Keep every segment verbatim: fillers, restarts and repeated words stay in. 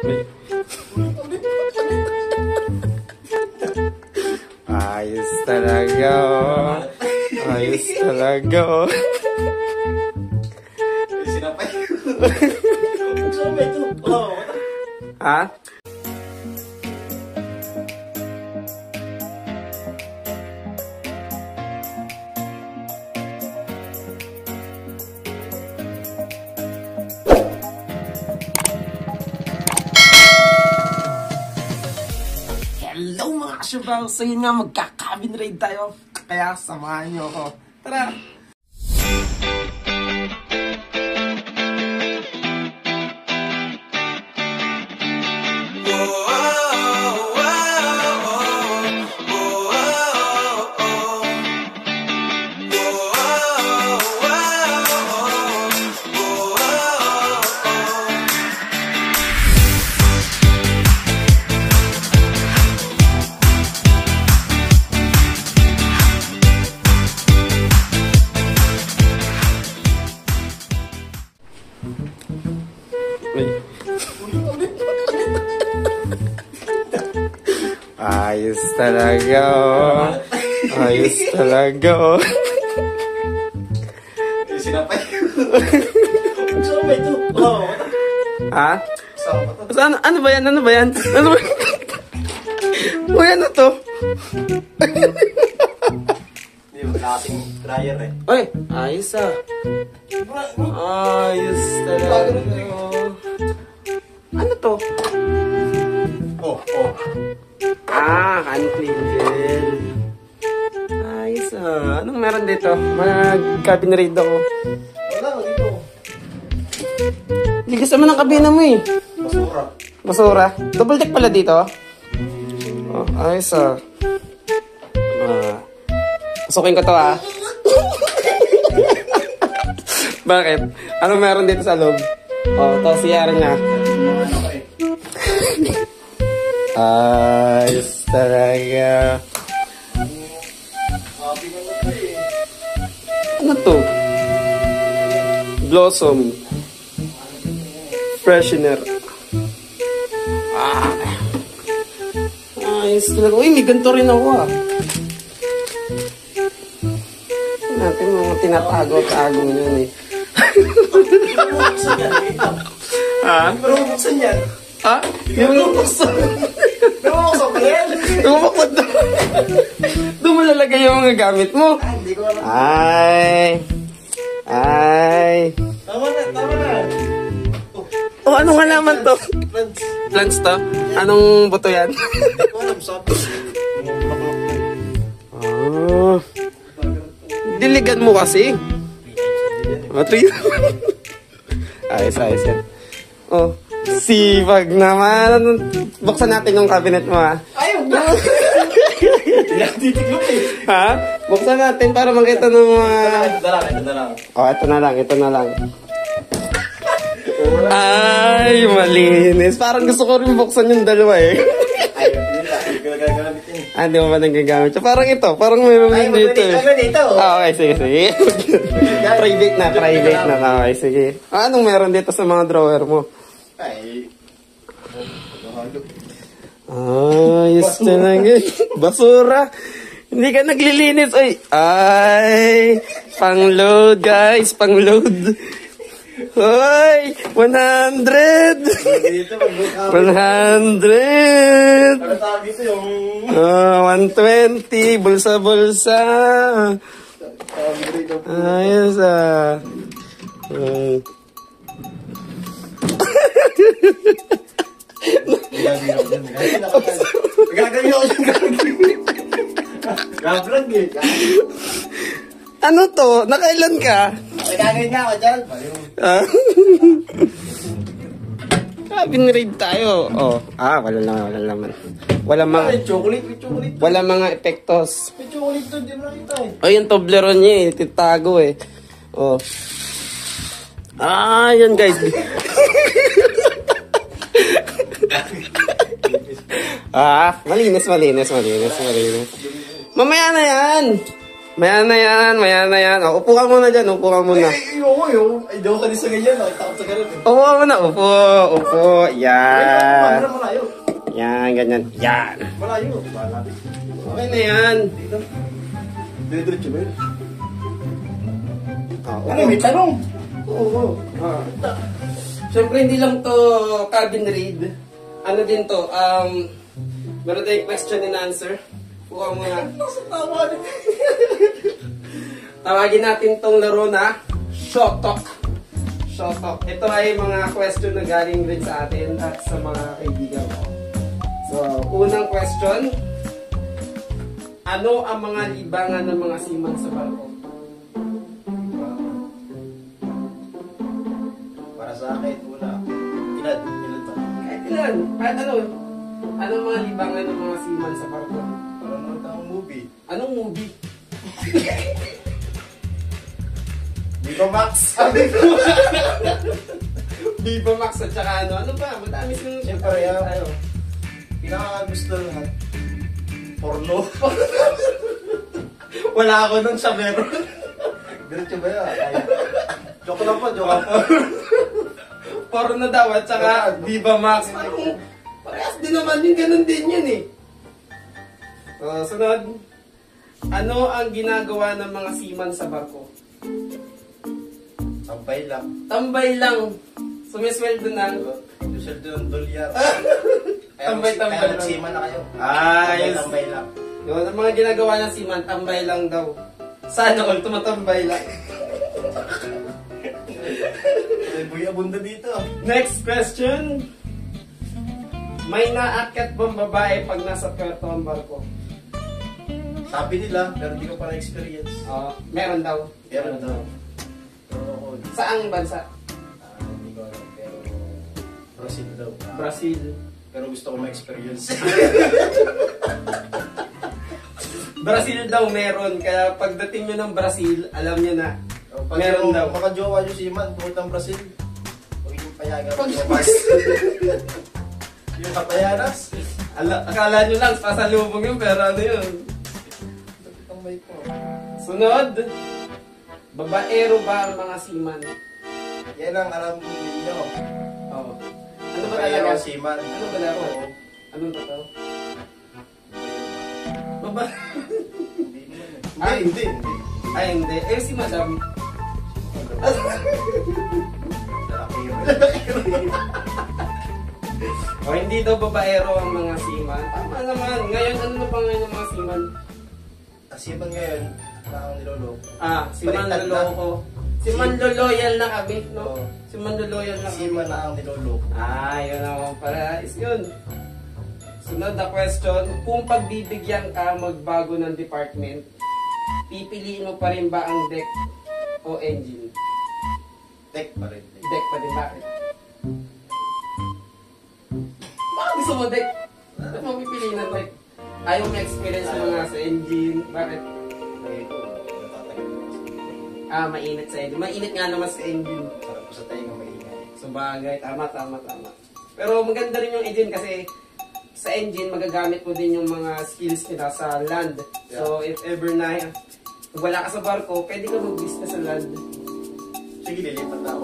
Ayos talaga, oh. Ayos talaga, oh. Sinapay ko. Sinapay ito. Oo. Ha? Hello mga kasyabang! So yun nga, magka-cabin raid tayo. Kaya samahan nyo ako. Tara! Ayos talaga, oh. Ayos talaga, oh. Sinapay ko. Sinapay ito. Oo. Ha? Ano, ano ba yan? Ano ba yan? Ano ba yan? Uy, ano to? Hindi mo kasing dryer eh. Uy, ayos ah. Ayos talaga, oh. Ano to? Oh, oh. Ah, hand clean gel. Ayos ah. Anong meron dito? Mag-cabin raid ako. Wala, dito. Ligas naman ang kabina mo eh. Basura. Basura. Double deck pala dito. Oh, ayos ah. Ah. Pasukin ko to ah. Bakit? Anong meron dito sa loob? Oh, to siyara niya. Ayos talaga. Ano to? Blossom Freshener. Ah. Ayos talaga. Uy, may ganito rin ako ah. Natin mga tinatago-tago yun eh. Ha? Pero buksan yan. Ha? Hindi mo buksan. Buksan pa yan. Tumakot na. Doon mo lalagay yung mga gamit mo. Ah, hindi ko alam. Ay. Ay. Tama na, tama na. Oh, anong halaman to? Plants. Plants to? Anong buto yan? Hindi ko alam, sabi. Oh. Diligan mo kasi. Oh, three. Ayos, ayos yan. Oh. Sipag naman. Buksan natin yung cabinet mo ha. Ayaw na. Tinatitiglo eh. Ha? Buksan natin para makita ng mga... Ito na lang, ito na lang. Oh, ito na lang, ito na lang. Ay, malinis. Parang gusto ko rin buksan yung dalawa eh. Ay, hindi ko nagagamit yun. Ah, di mo ba nagagamit? So, parang ito, parang mayroon Ay, din dito eh. maganda dito. Ah, okay, sige, sige. Private na, private na. Okay, sige. Ah, anong meron dito sa mga drawer mo? Ay. Ayos talaga. Basura. Hindi ka naglilinis. Ay, ay. Pang-load, guys. Pang-load. Hoy, one hundred. Dito, one hundred. ano tawag dito yung... Ah, one twenty. Bulsa-bulsa. Tawag dito. Ayos ah. Uh. Gagawin ako dyan, gagawin. Gabrag eh. Ano to? Nakailan ka? Gagawin nga ako dyan. Ah? Cabin raid tayo. Oh, ah, wala lang, wala naman. Wala mga May chocolate, may chocolate. wala mga epektos. May chocolate to, di mo nakita eh. Oh, yung Toblerone niya eh, titago eh. Oh. Ah, yan guys. Ah, malinis, malinis, malinis, malinis. Mamaya na yan. Maya na yan, maya na yan. Oh, upo ka muna dyan, upo ka muna. Ay, ayoko eh. yung, ay, di ako kanisa ganyan, nakita ko sa ganun eh. Upo muna, upo, upo. Yan. Camera malayo. Yan, ganyan. Yan. Malayo. Malayo. Okay na yan. Dito. Dire-diretso ba yun? Oo. Ano, may tanong. Oo. Ah. Siyempre, hindi lang to cabin read. Ano din to, um, meron tayong question and answer. Puka mo nga. Nasa tama na. Tawagin natin tong laro na Shot Talk. Shot Talk. Ito ay mga question na galing rin sa atin at sa mga kaibigan ko. So, unang question. Ano ang mga libangan ng mga seaman sa barko? Para sa akin, una. Ilan? Ilan ba? Kahit ilan. Kahit ano. Anong mga libangan ng mga seaman sa barko? Para naman tayong movie. Anong movie? Viva Max! Viva Max at saka ano. Ano ba? Madami silang... Siyempre, ah. Tayo. Pinakagusto lahat. Porno. Wala ako nung sa meron. Diretso ba yan? Ay, joke lang po, joke lang po. Porno daw at saka Viva Max. Parang parehas din naman yung ganun din yun eh. So, sunod. Ano ang ginagawa ng mga seaman sa barko? Sampay lang. Tambay lang. Sumisweldo na. Usual doon, dolyar. Tambay-tambay Kaya lang. nagsima na kayo. Ah, yes. Tambay lang. Yun, ang mga ginagawa ng seaman, tambay lang daw. Sana all tumatambay lang. Ay, buya bunda dito. Next question. May naakyat bang babae pag nasa puerto ang barko? Sabi nila, pero hindi ko pa na-experience. Ah, meron daw. Meron daw. Pero ako, Saang bansa? ah, hindi ko alam. Pero, Brazil daw. Ah, Brazil. Pero gusto ko ma-experience. Brazil daw meron. Kaya pagdating nyo ng Brazil, alam nyo na. Pag Meron yung daw. makajowa yung siman, tungkol ng Brazil, huwag yung payagan. Pag- Jowas. Yung kapayanas. Ala, akala nyo lang, pasalubong yun, pero ano yun? Ang may ko. Sunod. Babaero ba ang mga seaman? Yan ang alam ninyo. Oo. Ano ba Babaero talaga? ang siman. Ano ba dapat? Oo. Anong totoo? Baba... Hindi naman eh. Ah, Hindi, hindi. Ay, hindi. Eh, si madam. Lalaki yun. O, hindi daw babaero ang mga seaman. Tama naman. Ngayon, ano na pa ngayon ang mga seaman? Ang siman ngayon, na ang niloloko. Ah, si Baliktad na. Manloloko. Si Manloloyal na kami, no? Oo. Si Manloloyal na kami. Siman na ang niloloko. Ah, yun naman para. Is yun. Sunod na question. Kung pagbibigyan ka magbago ng department, pipiliin mo pa rin ba ang deck o engine? Tek pa rin. Deck pa din, bakit? Bakit gusto mo deck? Ba't mo pipiliin ng deck? Ayaw mo experience mo nga sa engine. Bakit? Ngayon ko, natatagal ko kasi. Ah, mainit sa engine. Mainit nga naman sa engine. Sarap ko sa tayo nga maingay. So bagay, tama, tama, tama. Pero maganda rin yung engine kasi sa engine magagamit mo din yung mga skills nila sa land. So if ever na pag wala ka sa barko, pwede ka mag-business sa land. Sige, lilipat na ako.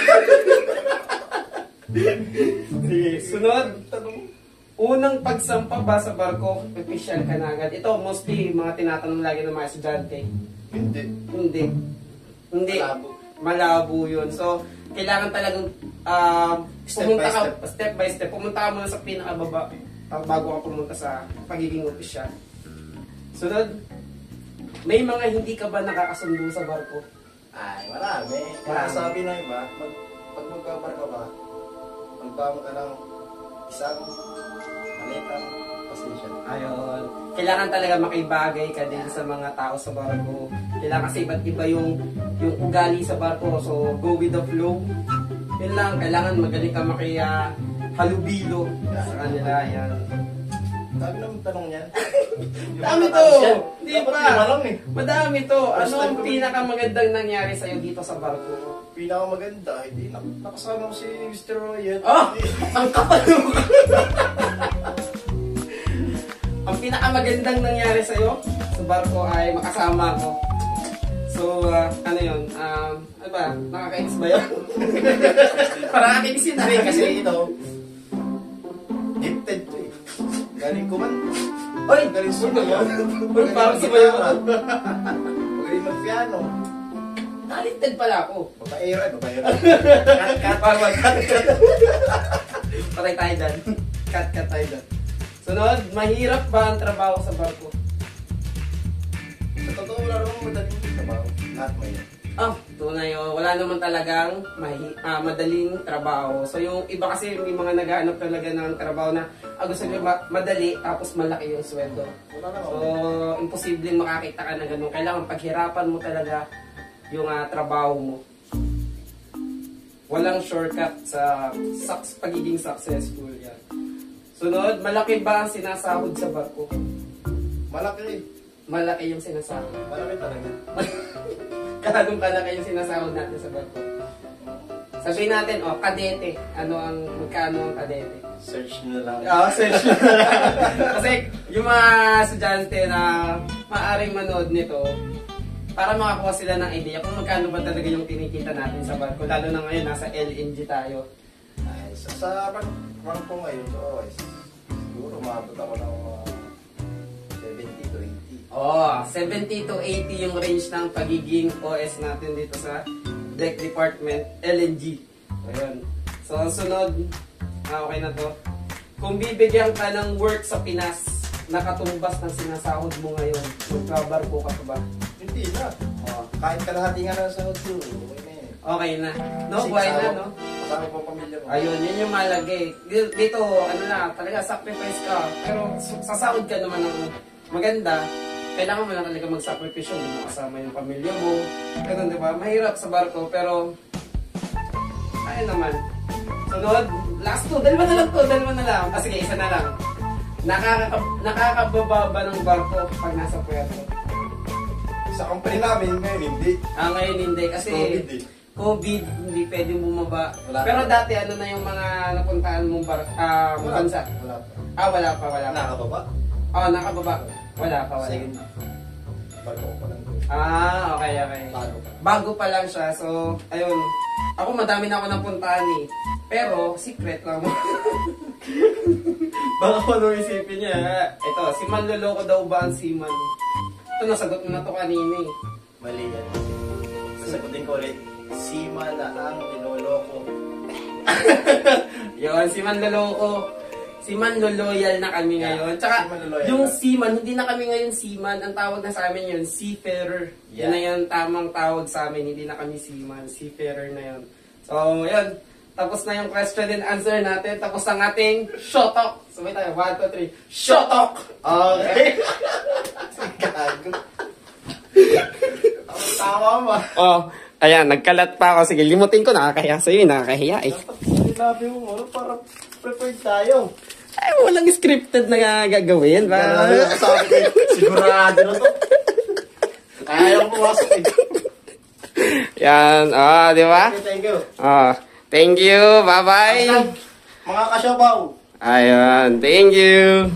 Sige, sunod. Unang pagsampa ba sa barko, official ka na agad? Ito mostly mga tinatanong lagi ng mga estudyante. Hindi. Hindi. Hindi. Malabo. Malabo yun. So, kailangan talagang uh, Step pumunta by ka, step. step by step. Pumunta ka muna sa pinakababa uh, bago ka pumunta sa pagiging opisyal. Sunod, may mga hindi ka ba nakakasundo sa barko? Ay, marami. Marami. Kaya sabi ng iba, mag, pag magkabarka ka, magbangon ka ng isang malitang pasensya. Ayun. Kailangan talaga makibagay ka din sa mga tao sa barko. Kailangan kasi iba't iba yung, yung ugali sa barko. So, go with the flow. Yun lang, kailangan magaling ka makiya halubilo sa kanila. Yan. Sabi naman tanong niyan. Dami to! Hindi Dapat pa! lima lang eh. Madami to! First Ano time ang ko- pinakamagandang nangyari sa'yo dito sa barko? Pinakamaganda, hindi nak nakasama ko si Mister Royet. Oh! Ang kapal mo! Ang pinakamagandang nangyari sa'yo sa barko ay makasama ko. So, ah, ano yun? Um, ano ba ba? Nakakainis ba yun? Para nakakainis yun. Hindi, kasi ito, gifted to eh. Galing ko man. Oy! Galing Uy, sumayaw. naman. Uy, Galing parang mag-gitara. sumayaw. Galing mag-piano. Talented pala ako. Babaero ay babaero. Cut, cut, Parang cut, cut. Patay tayo dyan. Cut, cut tayo dyan. Sunod, mahirap ba ang trabaho sa barko? Sa totoo, wala namang madaling trabaho. Lahat may yan. Ah, tunay oh. Wala naman talagang mahi, ah, madaling trabaho. So yung iba kasi may mga naghahanap talaga ng trabaho na ah, gusto nyo ma- madali tapos malaki yung sweldo. Wala naman. So, imposibleng makakita ka na ganun. Kailangan paghirapan mo talaga yung ah, trabaho mo. Walang shortcut sa suc- pagiging successful yan. Sunod, malaki ba ang sinasahod sa barko? Malaki. Malaki yung sinasahod. Malaki talaga. Ganong kalaki yung sinasahod natin sa barko. Sabihin natin, oh, kadete. Ano ang, magkano ang kadete? Search nyo na lang. Oo, search. Kasi yung mga estudyante na maaaring manood nito, para makakuha sila ng idea kung magkano ba talaga yung kinikita natin sa barko. Lalo na ngayon, nasa L N G tayo. Ay, sa, sa rank, rank ko ngayon, so, okay, siguro umabot ako ng uh, seventy to eighty. Oh, seventy to eighty yung range ng pagiging O S natin dito sa Deck Department L N G. Ayun. So, ang sunod, ah, okay na to. Kung bibigyan ka ng work sa Pinas, nakatumbas ng sinasahod mo ngayon, magkabarko ka pa ba? Hindi na. Oh, kahit kalahati nga na sa hotel, okay na yun. Okay na. No, Kasi buhay na, kasama- no? Kasama po ang pamilya mo. Ayun, yun yung malagay. Dito, ano na, talaga sacrifice ka. Pero su- sasahod ka naman ng maganda. Kailangan mo na talaga mag-sacrifice yun. Hindi mo kasama yung pamilya mo. Ganun, di ba? Mahirap sa barko, pero ayun naman. Sunod, last two. Dalawa na lang to, dalawa na lang. Ah, sige, isa na lang. Nakaka nakakababa ba ng barko pag nasa puerto? Sa company namin ngayon, hindi. Ah, ngayon hindi. Kasi COVID eh. COVID, hindi pwedeng bumaba. Wala. Pero dati, ano na yung mga napuntahan mong bar ah, Wala. bansa? Wala pa. Ah, wala pa, wala pa. Nakakababa? Oh, nakababa. Wala pa, wala. Second. Bago ko pa lang. Ah, okay, okay. Bago pa. Bago pa lang siya. So, ayun. Ako madami na ako napuntahan eh. Pero, secret lang mo. Baka ko nung isipin niya. Ito, si Manloloko daw ba ang seaman? Ito, nasagot mo na to kanina eh. Mali yan. Sasagutin ko ulit. Sima na ang niloloko. Yun, si Manloloko. Si Manloloyal na kami ngayon. Tsaka, Si Manloloyal yung na. seaman, hindi na kami ngayon seaman. Ang tawag na sa amin yun, seafarer. Yeah. Yan na yung tamang tawag sa amin. Hindi na kami seaman. Seafarer na yun. So, yun. Tapos na yung question and answer natin. Tapos ang ating shotok. Sabay tayo. One, two, three. Shotok! Okay. Gago. Ang tawa mo. Oh, ayan. Nagkalat pa ako. Sige, limutin ko. Nakakahiya sa'yo. Nakakahiya eh. Dapat sinabi mo, ano, para prepared tayo. Ay, walang scripted na gagawin. Ba? Gano'n ako sabi ko, sigurado na to. Kaya ko pumasok eh. Yan. Ah, di ba? Okay, thank you. Ah, thank you. Bye-bye. Mga kasyabaw. Ayan, thank you.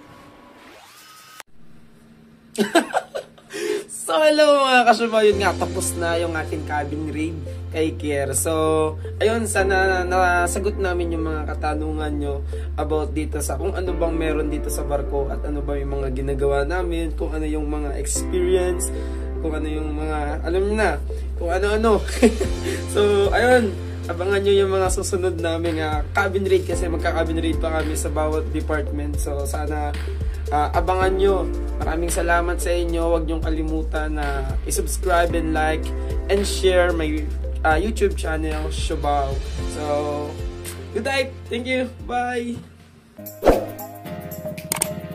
So hello mga kasama, yun nga, tapos na yung ating cabin raid kay Kier. So, ayun, sana nasagot namin yung mga katanungan nyo about dito sa kung ano bang meron dito sa barko at ano ba yung mga ginagawa namin, kung ano yung mga experience, kung ano yung mga, alam nyo na, kung ano-ano. So, ayun, abangan nyo yung mga susunod namin uh, cabin raid kasi magka-cabin raid pa kami sa bawat department. So, sana uh, abangan nyo. Maraming salamat sa inyo. Huwag nyong kalimutan na i-subscribe and like and share my uh, YouTube channel, Shobaw. So, good night. Thank you. Bye.